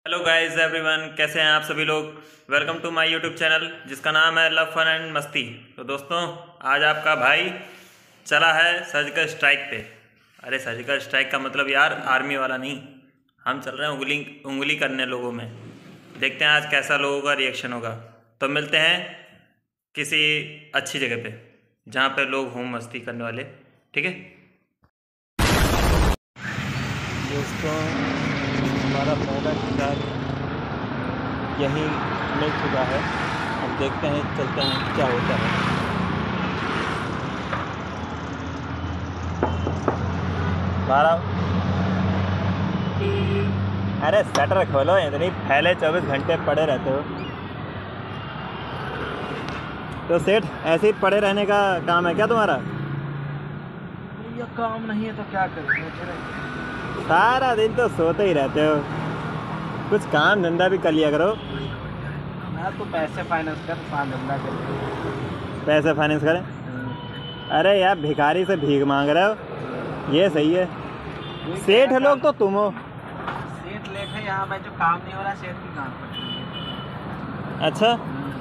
Hello guys everyone, कैसे हैं आप सभी लोग। Welcome to my YouTube channel जिसका नाम है लव फन एंड मस्ती। तो दोस्तों, आज आपका भाई चला है सर्जिकल स्ट्राइक पे। अरे सर्जिकल स्ट्राइक का मतलब यार आर्मी वाला नहीं, हम चल रहे हैं उंगली करने लोगों में। देखते हैं आज कैसा लोगों का रिएक्शन होगा। तो मिलते हैं किसी अच्छी जगह पे जहाँ पे लोग हों मस्ती करने वाले, ठीक है दोस्तों। हमारा पहला शिकार यहीं मिल चुका है। अब देखते हैं, चलते हैं क्या होता है। बारह, अरे शटर खोलो, इतनी फैले 24 घंटे पड़े रहते हो। तो सेठ ऐसे ही पड़े रहने का काम है क्या तुम्हारा? ये काम नहीं है तो क्या करें, सारा दिन तो सोते ही रहते हो, कुछ काम धंधा भी कर लिया करो। मैं तो पैसे फाइनेंस कर काम धंधा कर। पैसे फाइनेंस करें? अरे यार भिखारी से भीख मांग रहे हो, ये सही है। सेठ लोग तो तुम हो। सेठ लेके यहाँ पे जो काम नहीं हो रहा सेठ की काम पर। अच्छा,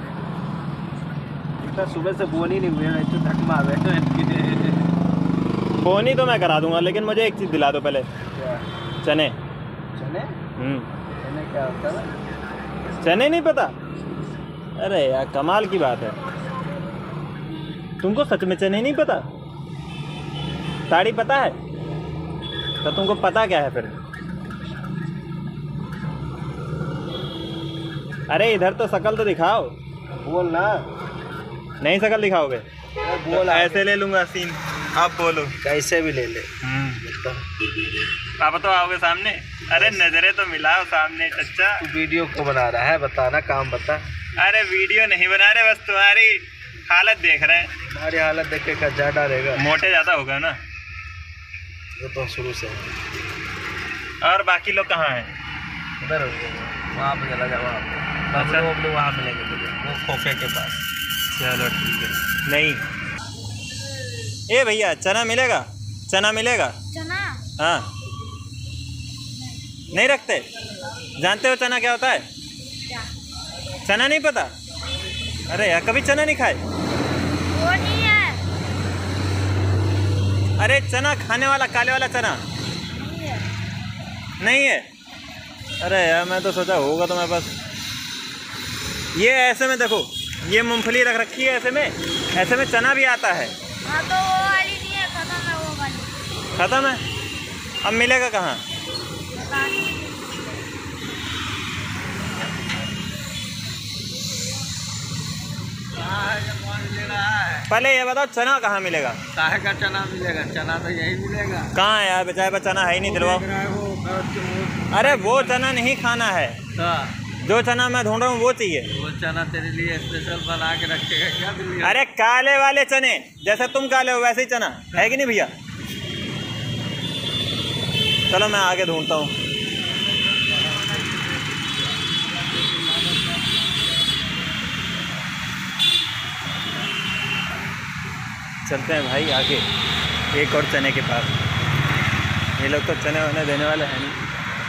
तो सुबह से बोन ही नहीं हुए मैं तो धक मार बैठे। बोनी तो मैं करा दूंगा, लेकिन मुझे एक चीज़ दिला दो पहले। चने। चने? चने क्या होता है? चने नहीं पता? अरे यार कमाल की बात है, तुमको सच में चने नहीं पता? ताड़ी पता है? तो तुमको पता क्या है फिर? अरे इधर तो शकल तो दिखाओ। बोल ना। नहीं शकल दिखाओगे? बोल। तो ऐसे ले लूँगा सीन, आप बोलो। कैसे भी ले ले। आप तो आओगे सामने? अरे नजरें तो मिलाओ सामने चच्चा। तू वीडियो को बना रहा है, बताना काम बता। अरे वीडियो नहीं बना रहे, बस तुम्हारी हालत देख रहे हैं। हमारी हालत देख के क्या ज्यादा रहेगा? मोटे ज़्यादा होगा ना। वो तो शुरू से। और बाकी लोग कहाँ हैं? उधर वहाँ पे चला जाओ। अच्छा। वहाँ मिलेंगे तुझे, वो खोखे के पास। चलो ठीक है। नहीं ए भैया, चना मिलेगा? चना मिलेगा? चना? हाँ। नहीं रखते? जानते हो चना क्या होता है? क्या? चना नहीं पता? अरे यार कभी चना नहीं खाए? वो नहीं है। अरे चना खाने वाला, काले वाला चना नहीं है। नहीं है? अरे यार मैं तो सोचा होगा तुम्हारे पास। ये ऐसे में देखो, ये मूंगफली रख रखी है ऐसे में, ऐसे में चना भी आता है। हाँ तो वो वाली नहीं है, खत्म है वो वाली। खत्म है? अब मिलेगा कहाँ? पता नहीं। पहले ये बताओ चना कहाँ मिलेगा? काहे का चना मिलेगा? चना तो यही मिलेगा। कहाँ है यार, बेचारे पर चना है ही नहीं, दिलवाओ। अरे वो चना नहीं खाना है, जो चना मैं ढूंढ रहा हूँ वो चाहिए। वो चना तेरे लिए स्पेशल बना के रखेगा क्या दिल्ली? अरे काले वाले चने, जैसे तुम काले हो वैसे ही चना है कि नहीं भैया? चलो मैं आगे ढूंढता हूँ। चलते हैं भाई आगे, एक और चने के पास। ये लोग तो चने वने देने वाले हैं नहीं।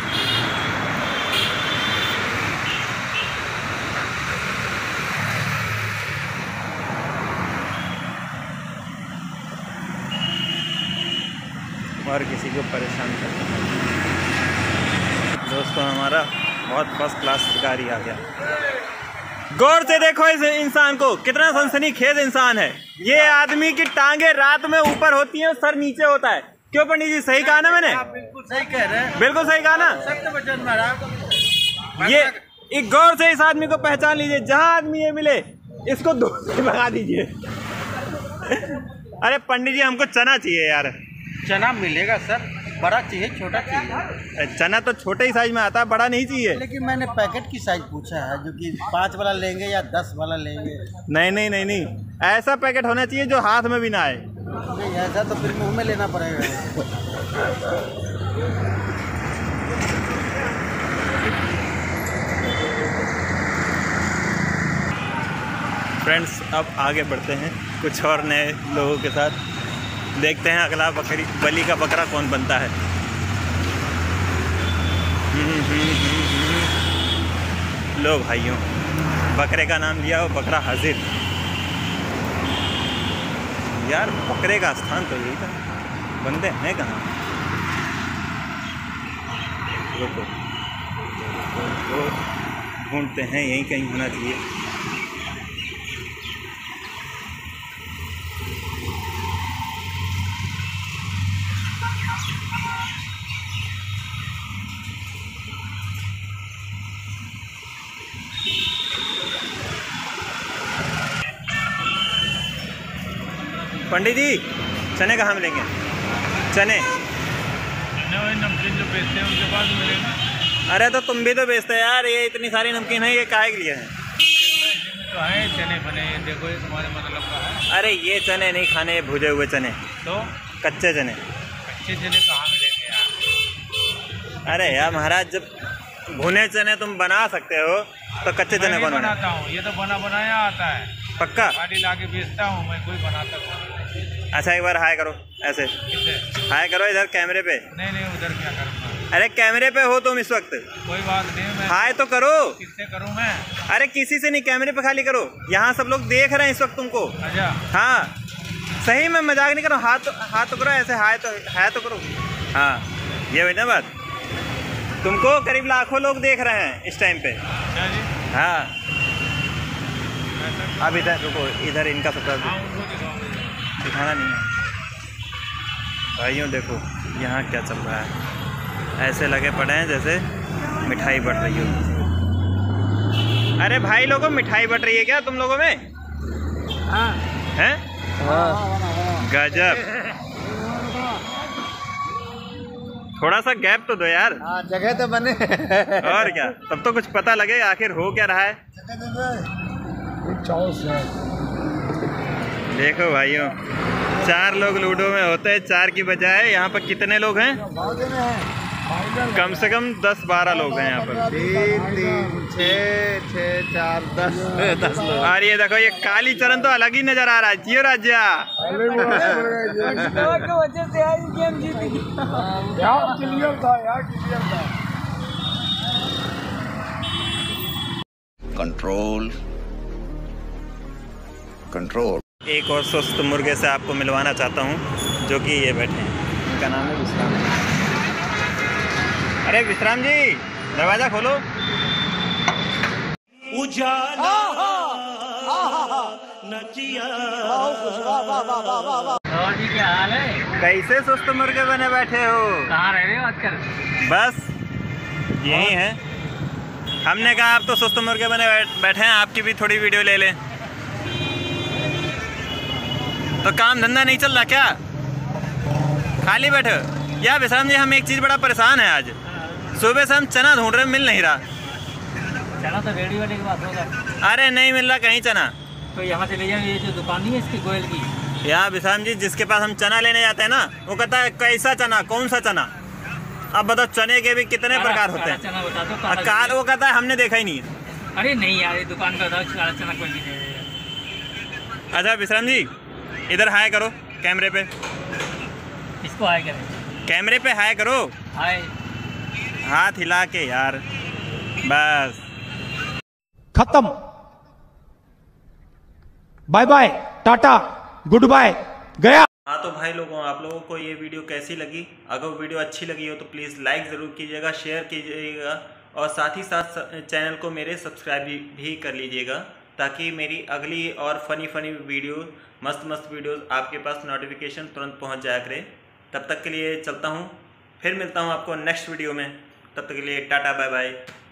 और किसी को परेशान करता है। दोस्तों हमारा बहुत फर्स्ट क्लास शिकारी आ गया। गौर से देखो इस इंसान को, कितना सनसनीखेज इंसान है। ये आदमी की टांगे रात में ऊपर होती हैं, सर नीचे होता है। क्यों पंडित जी, सही कहा ना मैंने? बिल्कुल सही कह रहे हैं। बिल्कुल सही कहा ना? सत्य वचन महाराज। ये एक गौर से इस आदमी को पहचान लीजिए। जहाँ आदमी ये मिले इसको दूर से भगा दीजिए। अरे पंडित जी हमको चना चाहिए यार। चना मिलेगा सर, बड़ा चाहिए छोटा चाहिए? चना तो छोटे ही साइज में आता है, बड़ा नहीं चाहिए। लेकिन मैंने पैकेट की साइज पूछा है, जो कि 5 वाला लेंगे या 10 वाला लेंगे? नहीं नहीं नहीं नहीं, ऐसा पैकेट होना चाहिए जो हाथ में भी ना आए। नहीं ऐसा तो फिर मुंह में लेना पड़ेगा। फ्रेंड्स अब आगे बढ़ते हैं कुछ और नए लोगों के साथ। देखते हैं अगला बली का बकरा कौन बनता है। लो भाइयों, बकरे का नाम लिया हो, बकरा हाजिर। यार बकरे का स्थान तो यही था, बंदे हैं कहाँ? रुको ढूंढते हैं, यहीं कहीं होना चाहिए। पंडित जी, चने कहाँ मिलेंगे? चने नमकीन जो बेचते हैं उनके पास मिलेगा। अरे तो तुम भी तो बेचते हैं यार, ये इतनी सारी नमकीन है, ये काहे के लिए है? तो है चने बने, देखो ये तुम्हारे मतलब का है। अरे ये चने नहीं खाने, भुजे हुए चने, तो कच्चे चने। कच्चे चने कहाँ मिलेंगे यार? अरे यार महाराज, जब भुने चने तुम बना सकते हो तो कच्चे चने मैं बनाना। बनाता हूँ, ये तो बनाया आता है। पक्का? गाड़ी ला के बेचता हूँ मैं, कोई बनाता हूँ। अच्छा एक बार हाय करो, ऐसे किससे? हाय करो इधर कैमरे पे। नहीं उधर क्या करूँगा? अरे कैमरे पे हो तुम इस वक्त, कोई बात नहीं, मैं हाय तो करो। किससे करूँ मैं? अरे किसी से नहीं, कैमरे पे खाली करो, यहाँ सब लोग देख रहे हैं इस वक्त तुमको। अच्छा हाँ सही में मजाक नहीं करो, हाथ तो करो ऐसे, हाय तो करो। हाँ ये हुई ना बात, तुमको करीब लाखों लोग देख रहे हैं इस टाइम पे। अच्छा जी, हाँ अब इधर रुको, इधर इनका सबका हाँ उनको दिखाओ। दिखाना नहीं है भाइयों। देखो यहाँ क्या चल रहा है, ऐसे लगे पड़े हैं जैसे मिठाई बट रही हो। अरे भाई लोगों, मिठाई बट रही है क्या तुम लोगों में? हाँ हैं? गजब, थोड़ा सा गैप तो दो यार। जगह तो बने। और क्या, तब तो कुछ पता लगे आखिर हो क्या रहा है। देखो भाइयों, 4 लोग लूडो में होते हैं, 4 की बजाय यहाँ पर कितने लोग हैं? कम से कम 10-12 लोग हैं यहाँ पर। 3 6 4 10 लोग। और ये देखो, ये काली चरण तो अलग ही नजर आ रहा है। जियो राजा। कंट्रोल। एक और सुस्त मुर्गे से आपको मिलवाना चाहता हूँ, जो कि ये बैठे हैं। इनका नाम है विश्राम। अरे विश्राम जी, दरवाजा खोलो। और जी क्या हाल है? कैसे सुस्त मुर्गे बने बैठे हो? कहाँ रह रहे हो आजकल? बस यही है, हमने कहा आप तो सुस्त मुर्गे बने बैठे हैं, आपकी भी थोड़ी वीडियो ले लें। तो काम धंधा नहीं चल रहा क्या? खाली बैठे? या विश्राम जी, हम एक चीज़ बड़ा परेशान है आज। सुबह से हम चना ढूंढ रहे, मिल नहीं रहा। चना तो रेडी वाले के पास होगा। अरे नहीं मिल रहा कहीं चना। तो यहाँ से ले जाएंगे, ये जो दुकान नहीं है इसकी गोयल की। यहाँ विश्राम जी, जिसके पास हम चना लेने जाते हैं ना, वो कहता है कैसा चना, कौन सा चना? अब बताओ, चने के भी कितने प्रकार होते हैं। चना बता दो। कार वो कहता है हमने देखा ही नहीं है। अरे नहीं यार, ये दुकान का बताओ, काला चना कोई नहीं देगा। अच्छा विश्राम जी, इधर हाय करो कैमरे पे। इसको हाय करें? कैमरे पे हाय करो, हाय। हाथ हिला के यार, बस खत्म। Bye bye, tata, good bye, गया। हाँ तो भाई लोगों, आप लोगों को ये वीडियो कैसी लगी? अगर वीडियो अच्छी लगी हो तो प्लीज़ लाइक ज़रूर कीजिएगा, शेयर कीजिएगा और साथ ही साथ चैनल को मेरे सब्सक्राइब भी कर लीजिएगा, ताकि मेरी अगली और फनी वीडियो, मस्त वीडियोस आपके पास नोटिफिकेशन तुरंत पहुंच जाया करे। तब तक के लिए चलता हूं, फिर मिलता हूं आपको नेक्स्ट वीडियो में। तब तक के लिए टाटा बाय बाय।